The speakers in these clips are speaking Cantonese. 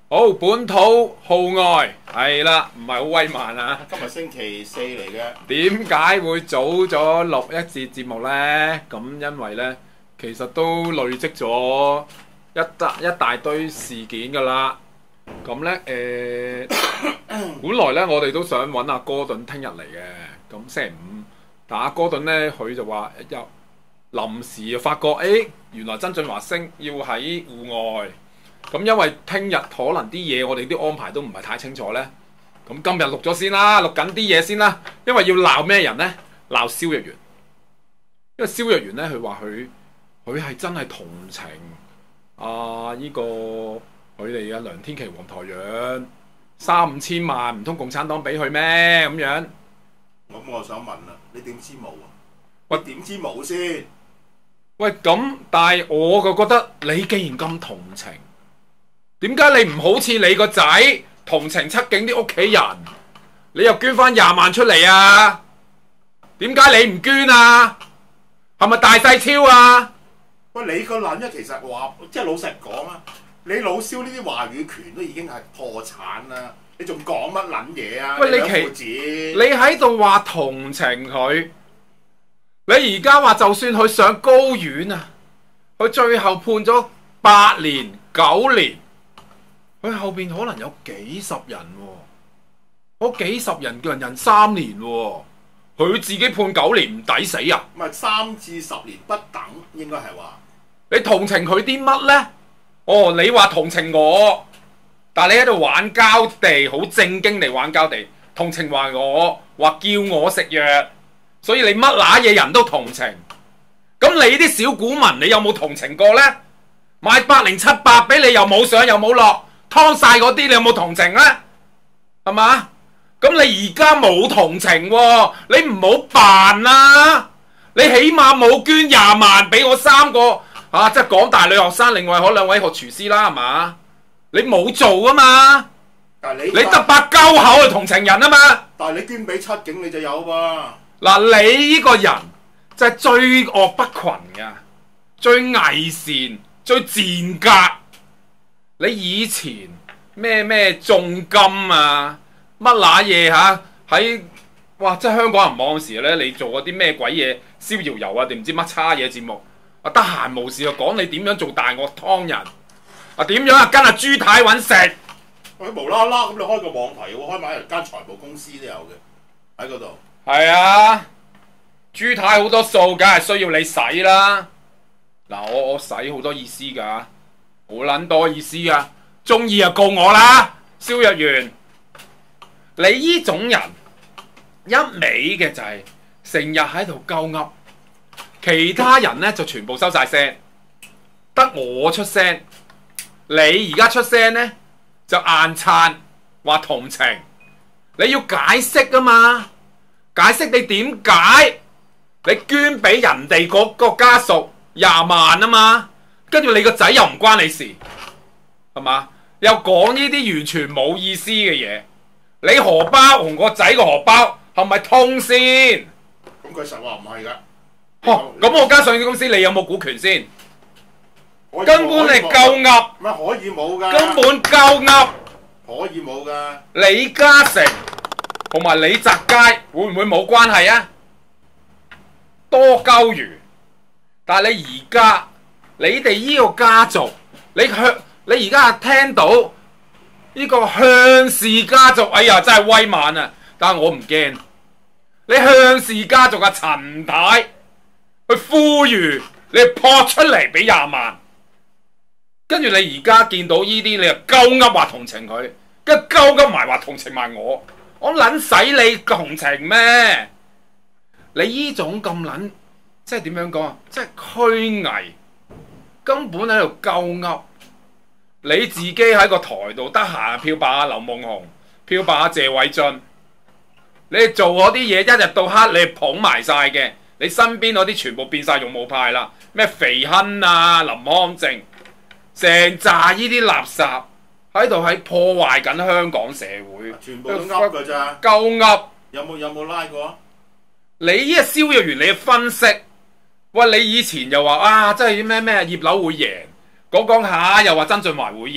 好，本土號外係啦，唔係好威猛啊！ 今日星期四嚟嘅， 點解會早咗錄一節節目呢？咁因為呢，其實都累積咗一大堆事件噶啦。咁呢，本來呢，我哋都想揾阿哥頓聽日嚟嘅。咁星期五，但阿哥頓呢，佢就話又臨時又發覺，原來曾俊華星要喺戶外。咁因為聽日可能啲嘢我哋啲安排都唔係太清楚呢。咁今日錄咗先啦，錄緊啲嘢先啦。因為要鬧咩人呢？鬧蕭若元。因為蕭若元呢，佢話佢係真係同情呢個佢哋嘅梁天琦、黃台仰3、5千萬，唔通共產黨俾佢咩咁樣？ 咁我想問啦，你點知冇啊？ 喂， 點知冇先？ 喂，咁但係我就覺得你既然咁同情，點解你唔好似你個仔同情七警啲屋企人，你又捐翻20萬出嚟啊？點解你唔捐啊？係咪大細超啊？ 喂，你個撚咧，其實話即係老實講啊，你老蕭呢啲話語權都已經係破產啦，你仲講乜撚嘢啊？ 喂，你喺度話同情佢，你而家話就算佢上高院啊，佢最後判咗8年、9年。佢後邊可能有幾十人喎，嗰幾十人叫人3年喎，佢自己判9年唔抵死啊？ 唔係3至10年不等，應該係話。 你同情佢啲乜呢？哦，你話同情我，但係你喺度玩膠地，好正經地玩膠地，同情話我，話叫我食藥，所以你乜乸嘢人都同情。咁你啲小股民，你有冇同情過呢？買80700俾你又冇上又冇落。劏晒嗰啲，你有冇同情呢？係嘛？咁你而家冇同情喎，你唔好扮啦！你起碼冇捐20萬俾我3個即係港大女學生，另外嗰2位學廚師啦，係嘛？你冇做啊嘛？ 但係你得把鳩口去同情人啊嘛？ 但係你捐俾七警你就有噃。 嗱，你呢個人就係最惡不群嘅，最偽善、最賤格。你以前咩重金啊，乜乸嘢嚇喺哇！即係香港人網嗰時咧，你做嗰啲咩鬼嘢逍遙遊啊，定唔知乜叉嘢節目啊？得閒無事就講你點樣做大鱷劏人啊？點樣啊？跟阿朱太揾食？ 佢無啦啦咁你開個網題喎，開埋一間財務公司都有嘅喺嗰度。 係啊，朱太好多數，梗係需要你使啦。嗱，我使好多意思㗎。好撚多意思啊！中意就告我啦，蕭若元。你呢種人一味嘅就係成日喺度鳩噏，其他人呢就全部收晒聲，得我出聲。你而家出聲呢，就硬撐話同情，你要解釋啊嘛？解釋你點解你捐俾人哋嗰個家屬20萬啊嘛？跟住你個仔又唔關你事，係嘛？又講呢啲完全冇意思嘅嘢。你荷包同個仔個荷包係咪通先？ 咁佢實話唔係㗎。 咁我間上市公司你有冇股權先？根本你鳩噏。 乜可以冇㗎？ 根本鳩噏。 可以冇㗎。 李嘉誠同埋李澤楷會唔會冇關係啊？多鳩餘。但係你而家。你哋呢個家族，你而家聽到呢個向氏家族，哎呀真係威猛啊！但係我唔驚，你向氏家族嘅陳太去呼籲你撲出嚟俾20萬，跟住你而家見到呢啲，你又鳩噏話同情佢，跟住鳩噏埋話同情埋我撚使你同情咩？你呢種咁撚，即係點樣講啊？即係虛偽。根本喺度鳩噏，你自己喺個台度得閒漂白下劉夢熊，漂白下謝偉俊，你做嗰啲嘢一日到黑你捧埋晒嘅，你身邊嗰啲全部變晒勇武派啦，咩肥亨啊、林康正，成扎呢啲垃圾喺度喺破壞緊香港社會， 全部都噏㗎咋， 鳩噏。 有冇拉過？ 你呢個蕭若元，你嘅分析。喂，你以前又話即係咩葉劉會贏，講下又話曾俊華會贏，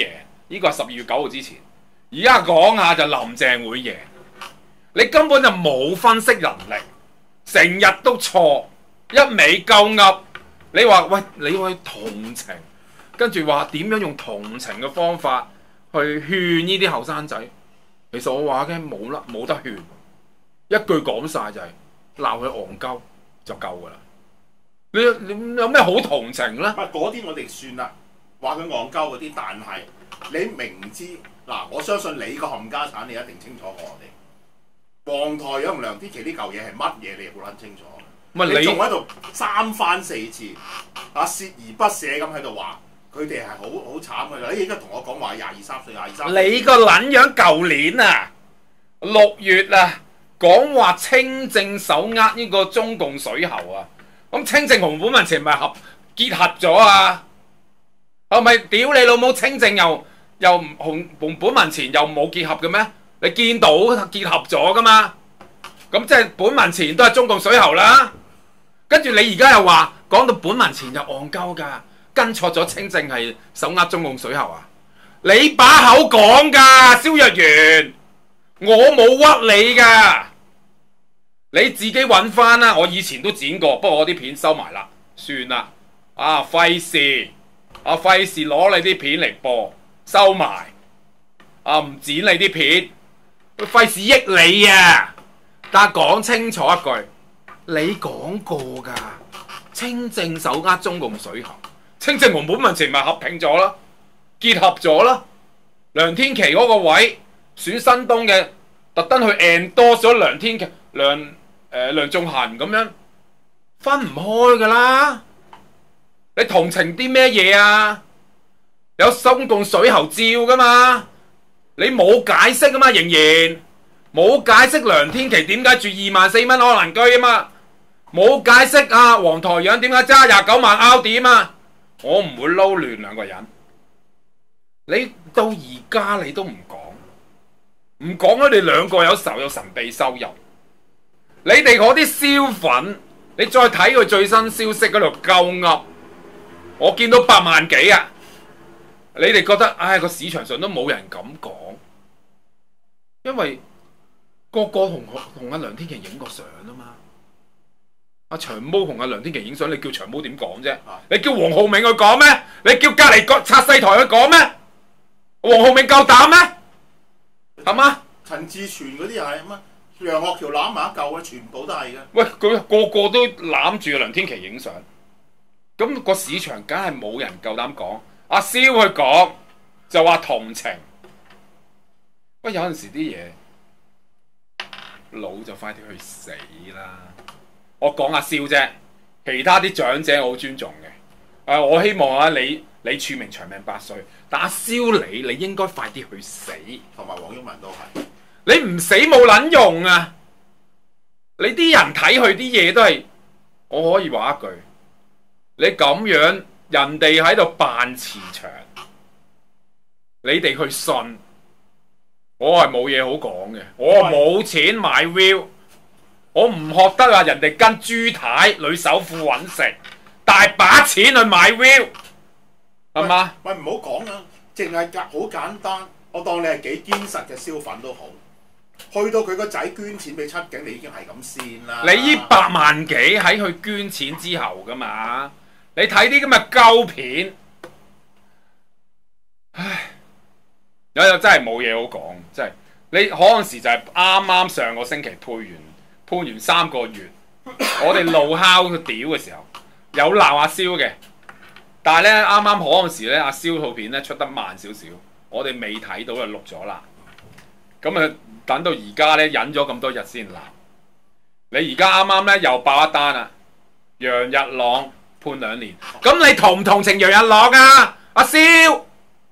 呢個係12月9號之前。而家講下就林鄭會贏，你根本就冇分析能力，成日都錯，一味鳩噏。你話喂，你要去同情，跟住話點樣用同情嘅方法去勸呢啲後生仔？其實我話嘅冇得勸，一句講晒就係鬧佢戇鳩就夠噶啦。你有咩好同情咧？ 唔係嗰啲我哋算啦，話佢戇鳩嗰啲，但係你明知嗱，我相信你個冚家產你一定清楚過我哋。黃台仰同梁天琦呢嚿嘢係乜嘢？你好撚清楚。你仲喺度三番四次鍥而不捨咁喺度話佢哋係好慘嘅。你而家同我講話22、23歲， 你個撚樣舊年啊6月啊講話清正手握呢個中共水喉啊，咁清正同本民前咪結合咗啊？係咪屌你老母？清正又同本民前又冇結合嘅咩？你見到結合咗噶嘛？咁即係本民前都係中共水喉啦。跟住你而家又話講到本民前又戇鳩噶，跟錯咗清正係手握中共水喉啊？你把口講噶，蕭若元，我冇屈你噶，你自己揾翻啦。我以前都剪過，不過我啲片收埋啦，算啦。費事攞你啲片嚟播，收埋。唔剪你啲片，費事益你啊！但係講清楚一句。你講過噶，清正手握中共水喉，清正同本民前咪合併咗啦，結合咗啦。梁天琦嗰個位選新東嘅，特登去 endorse 咗梁天琦、梁頌恆咁樣，分唔開噶啦。你同情啲咩嘢啊？有中共水喉照噶嘛？你冇解釋啊嘛，仍然冇解釋梁天琦點解住24,000蚊可能居啊嘛？冇解釋啊，黃台仰點解揸29萬 Audi 啊？我唔會撈亂兩個人。你到而家你都唔講佢哋兩個有神秘收入。你哋嗰啲燒粉，你再睇佢最新消息嗰度鳩噏，我見到8萬幾啊！你哋覺得個市場上都冇人咁講，因為個同阿梁天琦影過相啊嘛。阿長毛同阿梁天琦影相，你叫長毛點講啫？你叫黃浩銘去講咩？你叫隔籬個拆細台去講咩？黃浩銘夠膽咩？係嘛？ 陳志全嗰啲又係乜？楊岳橋攬埋一嚿嘅，全部都係嘅。 喂，佢個個都攬住梁天琦影相，咁個市場梗係冇人夠膽講。阿蕭去講就話同情，喂，有陣時啲嘢老就快啲去死啦。我講阿蕭啫，其他啲長者我好尊重嘅。我希望李柱銘長命百歲，但阿蕭你應該快啲去死。 同埋黃毓民都係。 你唔死冇撚用啊！你啲人睇佢啲嘢都係，我可以話一句，你咁樣人哋喺度扮慈祥，你哋去信，我係冇嘢好講嘅。我冇錢買 view。我唔學得啊！人哋跟朱太女首富揾食，大把錢去買 view，係嘛？ 喂，唔好講啊！淨係好簡單，我當你係幾堅實嘅燒粉都好，去到佢個仔捐錢俾七警，你已經係咁先啦。 你呢8萬幾喺佢捐錢之後噶嘛？你睇啲咁嘅鳩片，唉，有真係冇嘢好講，真係你嗰陣時就係啱啱上個星期判完3個月，我哋怒敲佢屌嘅時候，有鬧阿蕭嘅，但係咧啱啱嗰陣時咧，阿蕭套片咧出得慢少少，我哋未睇到就錄咗啦。咁啊，等到而家咧忍咗咁多日先鬧。你而家啱啱咧又爆一單啦，楊日朗判2年，咁你同唔同情楊日朗啊？阿蕭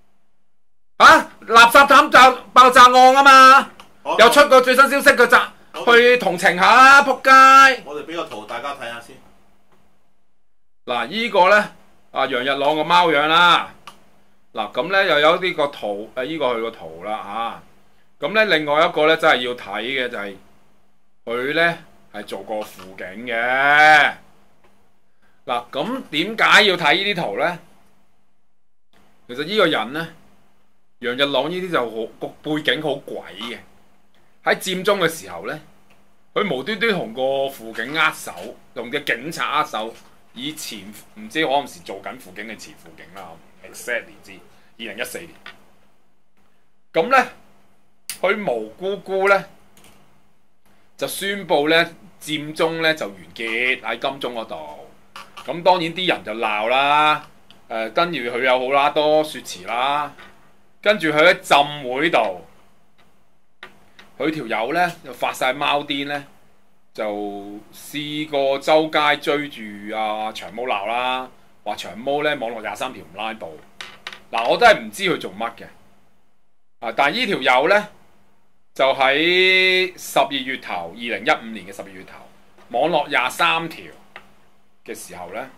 垃圾彈爆炸案啊嘛，又出個最新消息嘅咋？去同情下仆街！ 我哋俾個圖大家睇下先。 嗱，依個咧楊日朗個貓樣啦。嗱，咁咧又有呢個圖，依個佢個圖啦嚇。咁咧另外一個咧真係要睇嘅就係佢咧係做過輔警嘅。嗱，咁點解要睇呢啲圖咧？其實呢個人咧楊日朗呢啲就好個背景好鬼嘅。喺佔中嘅時候呢，佢無端端同個輔警握手，同嘅警察握手。以前唔知嗰陣時做緊輔警嘅前輔警啦，exactly 知2014年。咁呢，佢無辜辜呢，就宣布呢佔中呢就完結喺金鐘嗰度。咁當然啲人就鬧啦，跟住佢有好啦多説辭啦，跟住佢喺浸會度，佢條友呢就發晒貓癲呢。就試過周街追住長毛鬧啦，話長毛咧網絡23條唔拉布。嗱，我都係唔知佢做乜嘅。但係呢條友咧就喺12月頭2015年嘅12月頭，網絡23條嘅時候咧，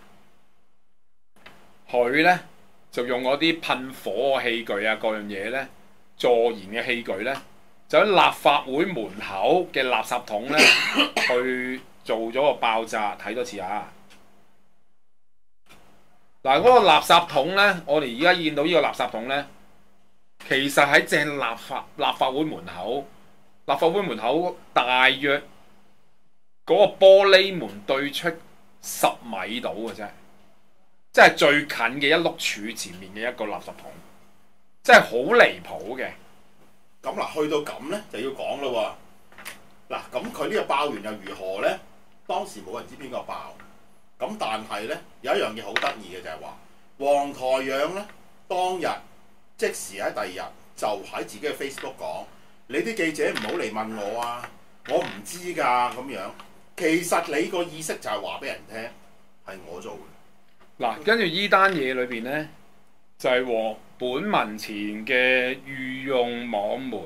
佢咧就用嗰啲噴火嘅器具啊，各樣嘢咧助燃嘅器具咧。就喺立法會門口嘅垃圾桶咧，去做咗個爆炸，睇多次啊！嗱，嗰個垃圾桶咧，我哋而家見到呢個垃圾桶咧，其實喺正立法會門口，立法會門口大約嗰個玻璃門對出10米到嘅啫，即係最近嘅一碌柱前面嘅一個垃圾桶，真係好離譜嘅。 咁嗱，去到咁咧就要講咯喎。嗱，咁佢呢個爆完又如何咧？當時冇人知邊個爆。咁但係咧有一樣嘢好得意嘅就係話，黃台仰咧當日即時喺第二日就喺自己嘅 Facebook 講：你啲記者唔好嚟問我啊，我唔知㗎咁樣。其實你個意識就係話俾人聽係我做嘅。 嗱，跟住依單嘢裏邊咧就係本民前嘅御用網媒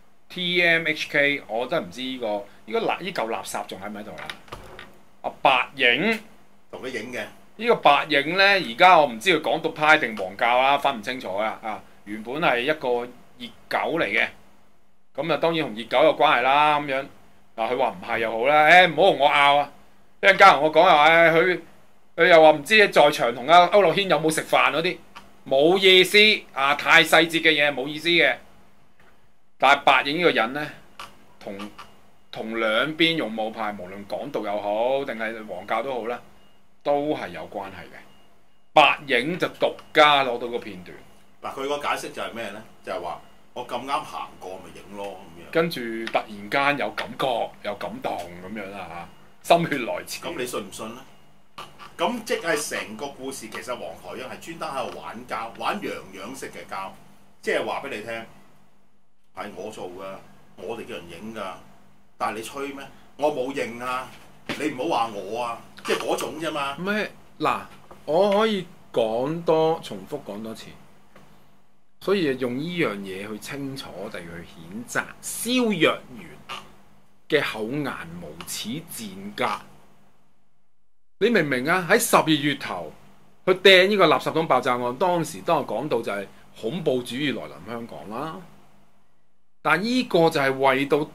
TMHK， 我真係唔知呢嚿垃圾仲喺唔喺度啦？白影同佢影嘅呢個白影呢，而家我唔知佢港獨派定黃教啦，分唔清楚啊！原本係一個熱狗嚟嘅，咁啊當然同熱狗有關係啦咁樣。嗱，佢話唔係又好啦，唔好同我拗啊！一陣間同我講又話佢又話唔知在場同阿區諾軒有冇食飯嗰啲。冇意思啊！太細節嘅嘢冇意思嘅。但係白影呢個人呢，同兩邊勇武派，無論港獨又好定係黃教都好啦，都係有關係嘅。白影就獨家攞到個片段。 嗱，佢個解釋就係咩呢？就係話我咁啱行過咪影咯咁樣。 跟住突然間有感覺有感動咁樣啦嚇，心血來潮。 咁你信唔信呢？咁即係成個故事，其實黃台仰係專登喺度玩膠，玩洋洋式嘅膠，即係話俾你聽係我做噶，我哋叫人影噶，但係你吹咩？我冇認啊！你唔好話我啊，即係嗰種啫嘛。 咩嗱？我可以重複講多次，所以用呢樣嘢去清楚地去譴責蕭若元嘅厚顏無恥賤格。你明唔明啊？喺12月頭，佢掟呢個垃圾桶爆炸案，當時我講到就係恐怖主義來臨香港啦。但呢個就係為到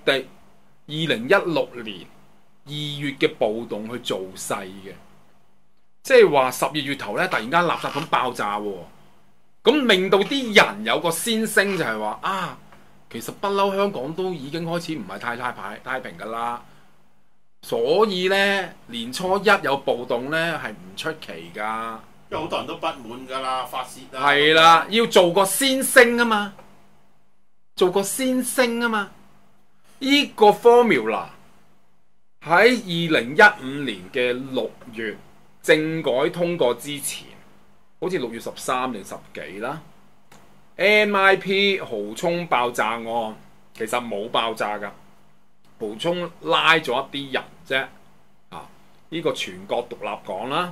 2016年2月嘅暴動去做勢嘅，即係話12月頭咧，突然間垃圾桶爆炸喎，咁令到啲人有個先聲就係話其實不嬲香港都已經開始唔係太平㗎啦。所以咧，年初一有暴動咧係唔出奇噶， 因為好多人都不滿噶啦，發泄啦。 係啦，要做個先聲啊嘛，做個先聲啊嘛。呢個 formula 喺2015年嘅6月政改通過之前，好似6月13定10幾啦。MIP 蠔涌爆炸案其實冇爆炸噶。蠔涌拉咗一啲人啫，呢個全國獨立講啦，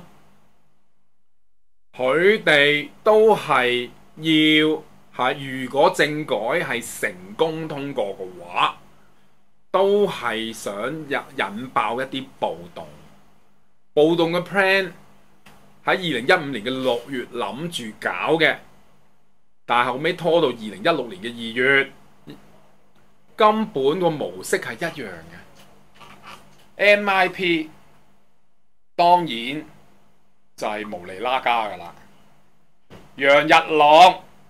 佢哋都係如果政改係成功通過嘅話，都係想引爆一啲暴動。暴動嘅 plan 喺2015年嘅6月諗住搞嘅，但係後尾拖到2016年嘅2月。根本個模式係一樣嘅。MIP 當然就係無厘啦家㗎啦。楊日朗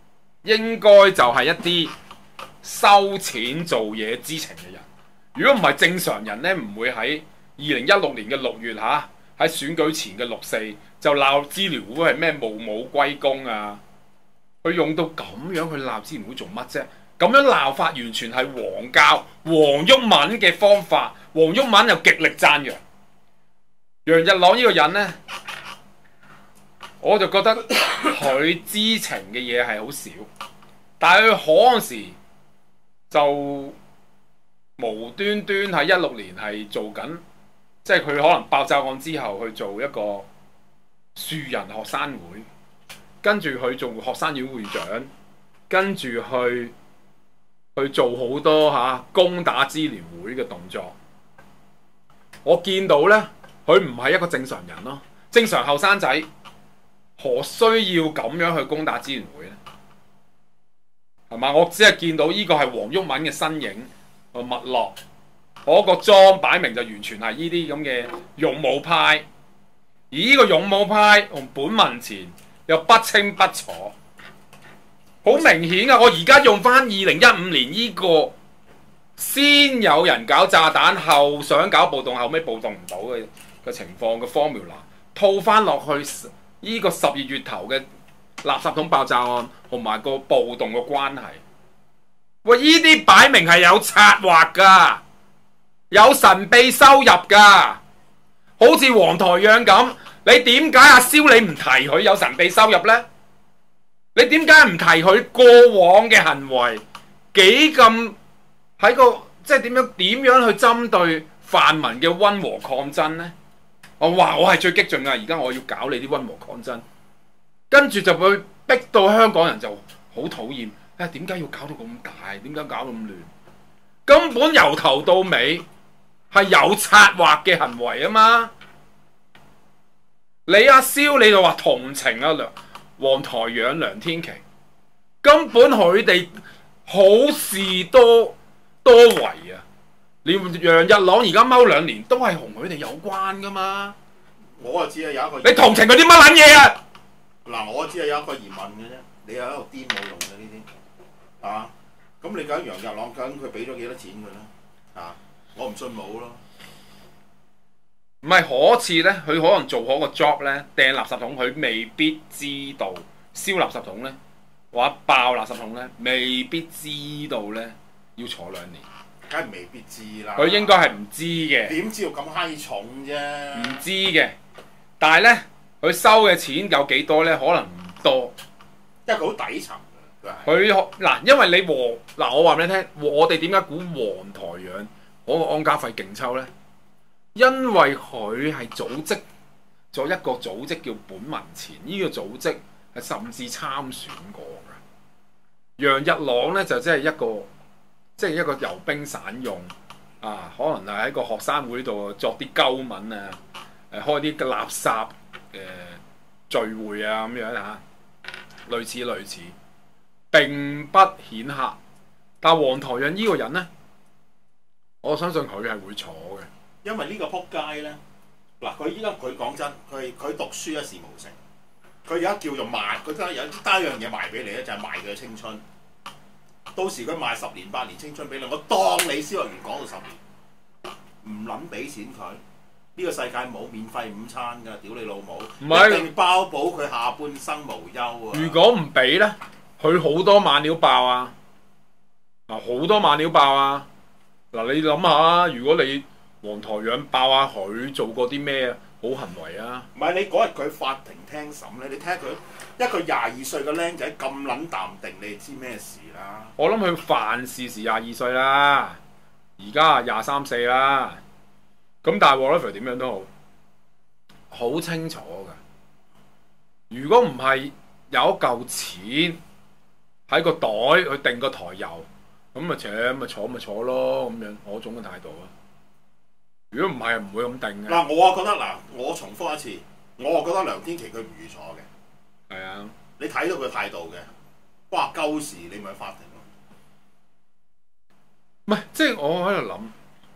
應該就係一啲收錢做嘢知情嘅人。如果唔係正常人呢，唔會喺2016年嘅6月喺選舉前嘅6·4就鬧支聯會係咩無武歸功啊！佢用到咁樣去鬧支聯會做乜啫？咁樣鬧法完全係黃教黃毓民嘅方法，黃毓民又極力讚揚楊日朗呢個人呢，我就覺得佢知情嘅嘢係好少，但係佢嗰陣時就無端端喺16年係做緊，即係佢可能爆炸案之後去做一個樹人學生會，跟住去做學生會會長，跟住去做好多攻打支聯會嘅動作。我見到呢，佢唔係一個正常人咯。正常後生仔何需要咁樣去攻打支聯會呢？係嘛？我只係見到呢個係黃毓民嘅身影個脈絡，嗰個裝擺明就完全係呢啲咁嘅勇武派，而呢個勇武派同本民前又不清不楚。好明顯啊！我而家用翻2015年呢個先有人搞炸彈，後想搞暴動，後尾暴動唔到嘅情況嘅 formula 套翻落去呢個12月頭嘅垃圾桶爆炸案同埋個暴動嘅關係。喂，呢啲擺明係有策劃㗎，有神秘收入㗎，好似黃台仰咁。你點解阿蕭你唔提佢有神秘收入呢？你點解唔提佢過往嘅行為幾咁喺個即係點樣去針對泛民嘅溫和抗爭呢？我話我係最激進㗎，而家我要搞你啲溫和抗爭，跟住就會逼到香港人就好討厭。點解要搞到咁大？點解搞到咁亂？根本由頭到尾係有策劃嘅行為啊嘛！你阿蕭你就話同情啊黃台仰、梁天琦，根本佢哋好事多為啊！連楊日朗而家踎2年都係同佢哋有關噶嘛？ 我就只係有一個， 你同情佢啲乜撚嘢啊？ 嗱，我只係有一個疑問嘅啫，你喺度癲冇用嘅呢啲，啊？咁你究竟楊日朗究竟佢俾咗幾多錢佢咧？啊？我唔信冇咯。 唔係可次呢，佢可能做好個 job 呢，掟垃圾桶，佢未必知道燒垃圾桶呢，或者爆垃圾桶呢，未必知道呢要坐2年。 梗係未必知啦。 佢應該係唔知嘅。點知道咁閪重啫？ 唔知嘅，但係呢，佢收嘅錢有幾多呢？可能唔多， 因為佢好底層嘅。 佢嗱，因為你我話俾你聽，我哋點解估黃台仰嗰個安家費勁抽呢？因為佢係組織咗一個組織叫本民前，呢個組織係甚至參選過嘅。楊日朗呢，就即係一個遊兵散用啊，可能係喺個學生會度作啲鳩文啊，開啲垃圾聚會啊咁樣嚇，類似並不顯赫。但係黃台仰呢個人呢，我相信佢係會坐嘅。 因為呢個撲街咧，嗱佢依家佢講真，佢讀書一事無成，佢而家叫做賣，佢得一樣嘢賣俾你咧，就係賣佢嘅青春。到時佢賣10年8年青春俾你，我當你蕭若元講到10年，唔撚俾錢佢，呢個世界冇免費午餐㗎，屌你老母！唔係一定包保佢下半生無憂啊！ 如果唔俾咧，佢好多晚料爆啊！好多晚料爆啊！嗱，你諗下，如果你黃台仰爆下佢做過啲咩好行為啊？ 唔係你嗰日佢法庭聽審咧，你睇下佢一個22歲嘅僆仔咁撚淡定，你知咩事啦？ 我諗佢犯事時22歲啦，而家23、4啦。咁但係 whatever 點樣都好清楚㗎。如果唔係有一嚿錢喺個袋去定個台油，咁咪坐咯咁樣，我種嘅態度啊。如果唔係，唔會咁定嘅。 嗱，我覺得我重複一次，我覺得梁天琦佢唔預錯嘅。 係啊， 你睇到佢態度嘅，哇鳩事你咪法庭咯。 唔係，即係我喺度諗，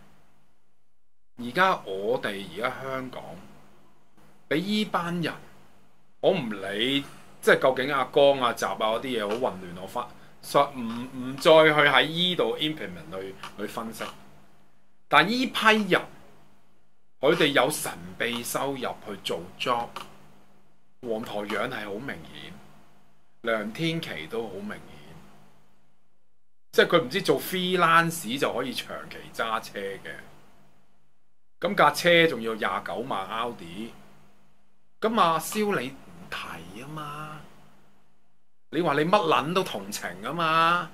我哋而家香港俾依班人，我唔理即係究竟阿江啊、習啊嗰啲嘢好混亂，我唔再去喺依度 implement 去分析。但依批人佢哋有神秘收入去做 job，黃台仰係好明顯，梁天琦都好明顯，即係佢唔知做 freelance 就可以長期揸車嘅，咁架車仲要29萬 Audi， 咁阿蕭你唔提啊嘛？你話你乜撚都同情啊嘛？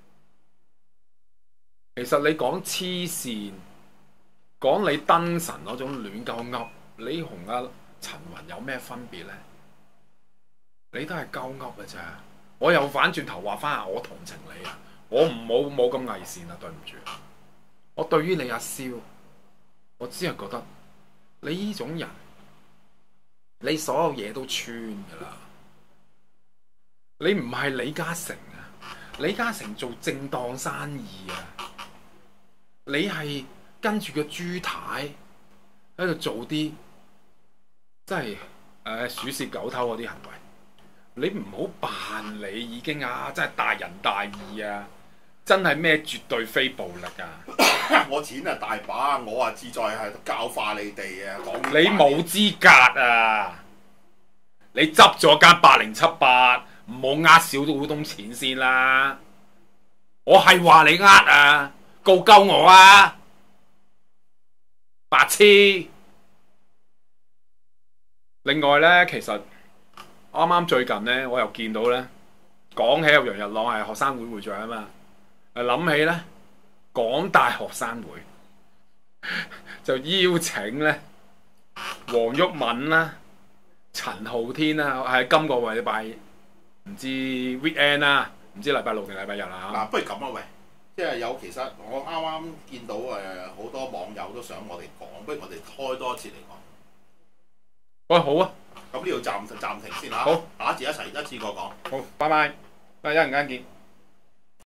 其實你講黐線，講你燈神嗰種亂鳩噏，你同阿陳雲有咩分別呢？你都係鳩噏嘅咋。我又反轉頭話翻下，我同情你啊！我冇咁偽善啊，對唔住。我對於你阿蕭，我只係覺得你呢種人，你所有嘢都穿噶啦。你唔係李嘉誠啊！李嘉誠做正當生意啊！你係跟住個朱太喺度做啲真係鼠竊狗偷嗰啲行為。你唔好扮你已經真係大仁大義啊！真係咩絕對非暴力啊！ 我錢啊大把，我啊志在係教化你哋啊！講你冇資格啊！你執咗間8078，唔好呃小股東錢先啦！我係話你啊，告鳩我啊！白痴！另外呢，其實啱啱最近呢，我又見到呢，講起有楊日朗係學生會會長啊嘛，諗起呢，港大學生會就邀請呢黃毓民啦、陳浩天啦，係今個禮拜唔知 weekend 啦，唔知禮拜六定禮拜日啦嚇。 嗱，不如咁啊喂，即係有其實我啱啱見到好多網友都想我哋講，不如我哋開多一次嚟講。 喂，好啊。 咁呢度暫停先嚇， 好， 下一節一次過講。 好，拜拜，一陣間見。